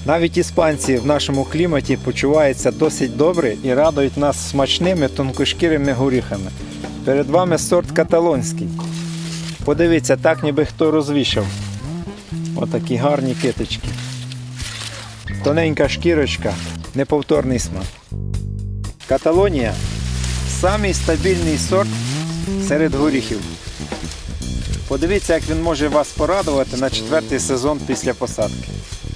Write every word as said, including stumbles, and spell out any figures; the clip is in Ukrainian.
Навіть іспанці в нашому кліматі почуваються досить добре і радують нас смачними тонкошкірими горіхами. Перед вами сорт каталонський. Подивіться, так ніби хто розвішав. Отакі гарні китички. Тоненька шкірочка, неповторний смак. Каталонія – самий стабільний сорт серед горіхів. Подивіться, як він може вас порадувати на четвертий сезон після посадки.